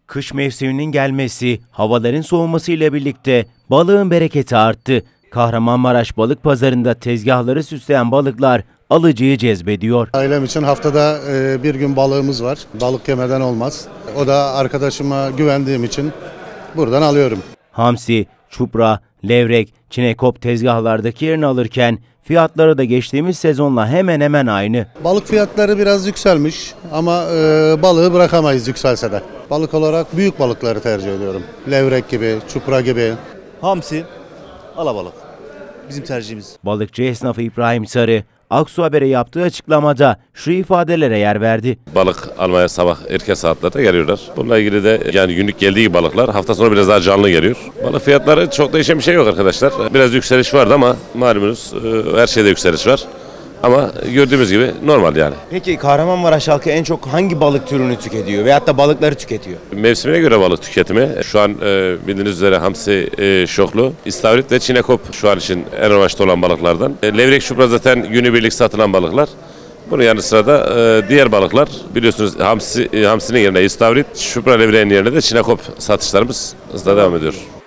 Kış mevsiminin gelmesi, havaların soğumasıyla birlikte balığın bereketi arttı. Kahramanmaraş Balık Pazarı'nda tezgahları süsleyen balıklar alıcıyı cezbediyor. Ailem için haftada bir gün balığımız var. Balık yemeden olmaz. O da arkadaşıma güvendiğim için buradan alıyorum. Hamsi, çupra, levrek, çinekop tezgahlardaki yerini alırken fiyatları da geçtiğimiz sezonla hemen hemen aynı. Balık fiyatları biraz yükselmiş ama balığı bırakamayız yükselse de. Balık olarak büyük balıkları tercih ediyorum. Levrek gibi, çupra gibi. Hamsi, alabalık. Bizim tercihimiz. Balıkçı esnafı İbrahim Sarı, Aksu Haber'e yaptığı açıklamada şu ifadelere yer verdi. Balık almaya sabah erken saatlerde geliyorlar. Bununla ilgili de yani günlük geldiği balıklar hafta sonu biraz daha canlı geliyor. Balık fiyatları çok değişen bir şey yok arkadaşlar. Biraz yükseliş vardı ama malumunuz her şeyde yükseliş var. Ama gördüğümüz gibi normal yani. Peki Kahramanmaraş halkı en çok hangi balık türünü tüketiyor veyahut da balıkları tüketiyor? Mevsimine göre balık tüketimi. Şu an bildiğiniz üzere hamsi, şoklu, istavrit ve çinekop şu an için en revaçta olan balıklardan. Levrek, çupra zaten günübirlik satılan balıklar. Bunun yanı sıra da diğer balıklar biliyorsunuz hamsinin yerine istavrit, çupra levreğin yerine de çinekop satışlarımız hızla devam ediyor.